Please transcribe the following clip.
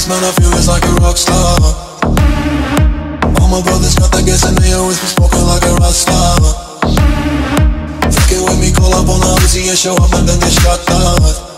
this man, I feel it's like a rock star. All my brothers got that gas and they always been smoking like a rock star. Fucking with me, call up on the Uzi and show up and then get shot down.